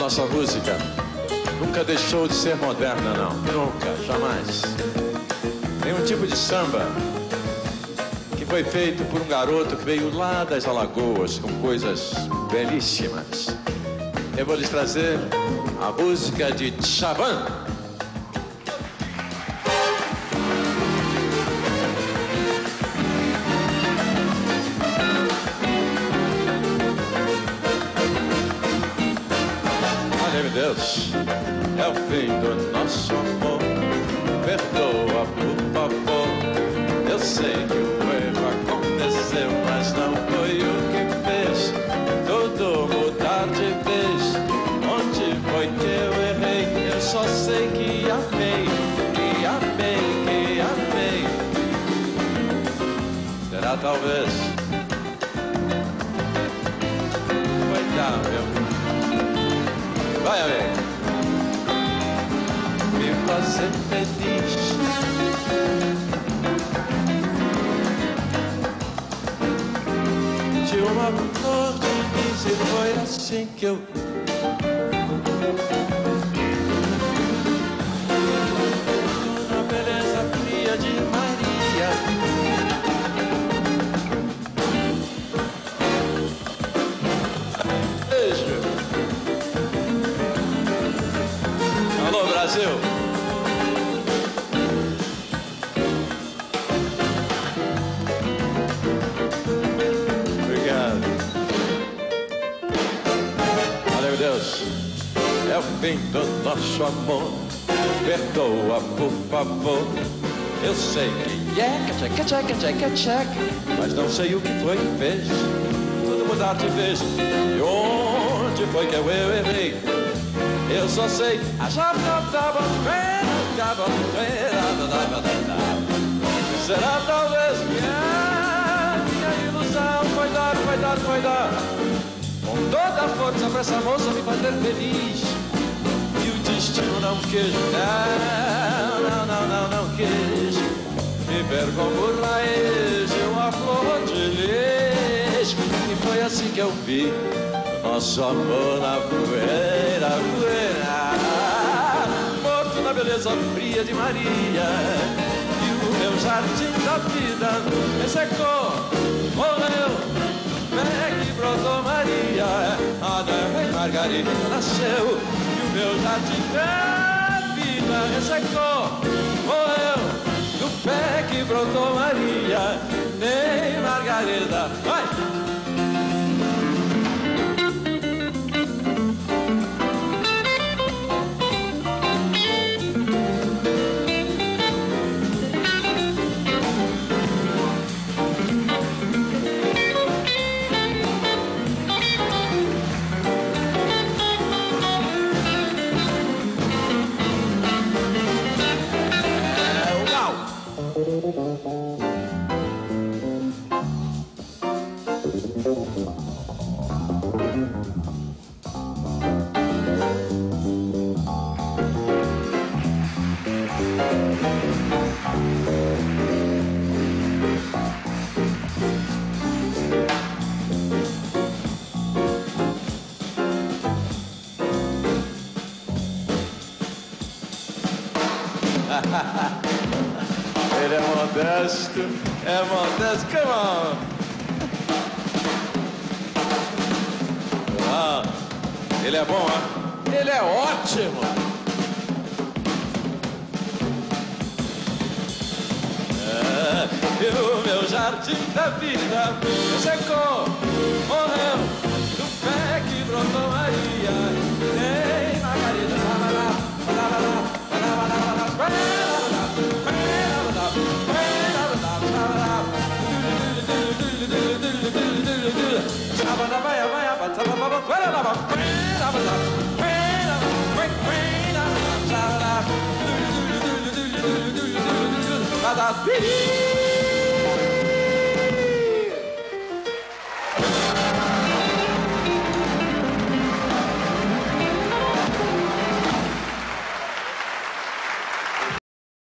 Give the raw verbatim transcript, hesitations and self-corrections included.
nossa música nunca deixou de ser moderna, não. Nunca, jamais. Tem um tipo de samba que foi feito por um garoto que veio lá das Alagoas com coisas belíssimas. Eu vou lhes trazer a música de Djavan. Deus, é o fim do nosso amor. Perdoa, por favor. Eu sei que o erro aconteceu, mas não foi o que fez tudo mudar de vez. Onde foi que eu errei? Eu só sei que amei, que amei, que amei. Será talvez? Vai dar, meu. Vai, amigo. Me fazer feliz. De uma flor de lis, e foi assim que eu na beleza fria de Maria. Beijo. Alô, Brasil! Obrigado. Valeu, Deus. É o fim do nosso amor. Perdoa, por favor. Eu sei que é tcheca, tcheca, tcheca, tcheca, mas não sei o que foi que fez tudo mudar de vez. E onde foi que eu errei? Eu só sei a será talvez que a minha ilusão foi dar, foi dar, foi dar com toda a força pra essa moça me fazer feliz. E o destino não quis, não, não, não, não, não quis me ver como raiz de uma flor de lis. E foi assim que eu vi nosso amor na poeira, poeira, morto na beleza fria de Maria. E o meu jardim da vida ressecou, morreu, pé que brotou Maria. A Dama Margarida nasceu. E o meu jardim da vida ressecou, morreu, do pé que brotou Maria. Nem Margarida, vai! Ele é modesto, é modesto, come on! Ah, ele é bom, hein? Ele é ótimo! É, e o meu jardim da vida secou, morreu, do pé que brotou Maria. Nem Margarida, lá, lá, lá, lá, lá, lá, lá. Ba-da-dee.